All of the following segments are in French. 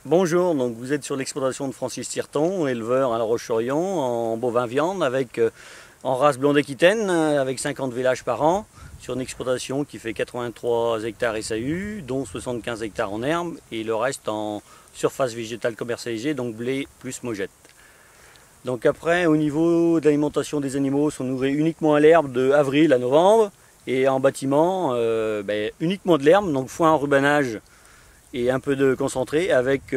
Bonjour, donc vous êtes sur l'exploitation de Francis Tirton, éleveur à La Roche-sur-Yon en bovin viande en race blonde Aquitaine avec 50 vélages par an sur une exploitation qui fait 83 hectares SAU, dont 75 hectares en herbe et le reste en surface végétale commercialisée, donc blé plus mogette. Donc après, au niveau de l'alimentation des animaux, ils sont nourris uniquement à l'herbe de avril à novembre et en bâtiment uniquement de l'herbe, donc foin en rubanage et un peu de concentré avec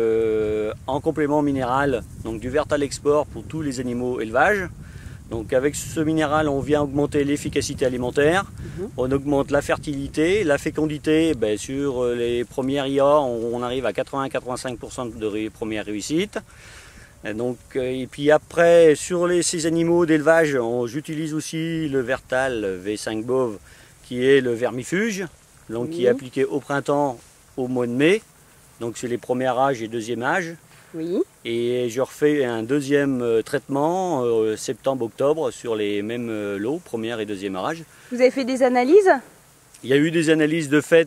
en complément minéral donc du Vertal Export pour tous les animaux élevage. Donc avec ce minéral on vient augmenter l'efficacité alimentaire, on augmente la fertilité, la fécondité, sur les premières IA on arrive à 80-85% de premières réussites. Et puis après sur ces animaux d'élevage j'utilise aussi le Vertal V5 Bove qui est le vermifuge, donc qui est appliqué au printemps au mois de mai, donc c'est les premiers âges et deuxième âge. Oui. Et je refais un deuxième traitement septembre-octobre sur les mêmes lots, première et deuxième âge. Vous avez fait des analyses? Il y a eu des analyses de fait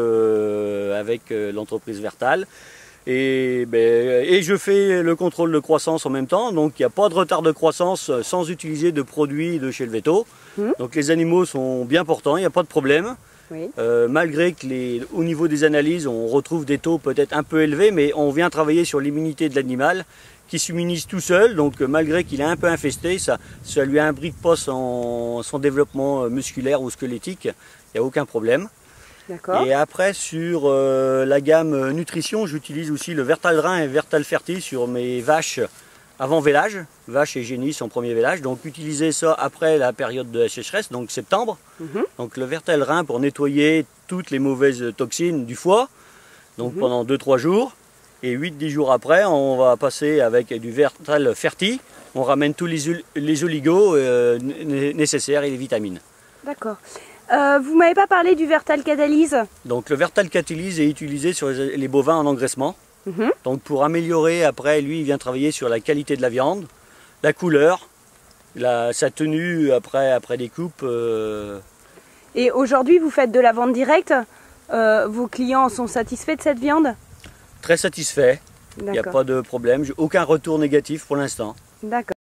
avec l'entreprise Vertal. Et je fais le contrôle de croissance en même temps, donc il n'y a pas de retard de croissance sans utiliser de produits de chez le Veto. Donc les animaux sont bien portants, il n'y a pas de problème. Oui. Malgré que au niveau des analyses, on retrouve des taux peut-être un peu élevés, mais on vient travailler sur l'immunité de l'animal qui s'immunise tout seul, donc malgré qu'il est un peu infesté, ça lui imbrique pas son développement musculaire ou squelettique, il n'y a aucun problème. Et après sur la gamme nutrition, j'utilise aussi le Vertal Rein et Vertal Ferti sur mes vaches avant vélage, vaches et génisses en premier vélage, donc utiliser ça après la période de la sécheresse, donc septembre. Donc le Vertal Rein pour nettoyer toutes les mauvaises toxines du foie, donc pendant 2-3 jours. Et 8-10 jours après, on va passer avec du Vertal Ferti, on ramène tous les oligos nécessaires et les vitamines. D'accord. Vous m'avez pas parlé du Vertal Catalyse. Donc le Vertal Catalyse est utilisé sur les bovins en engraissement. Donc pour améliorer, après lui il vient travailler sur la qualité de la viande, la couleur, sa tenue après des coupes. Et aujourd'hui vous faites de la vente directe, vos clients sont satisfaits de cette viande? Très satisfaits, il n'y a pas de problème, aucun retour négatif pour l'instant. D'accord.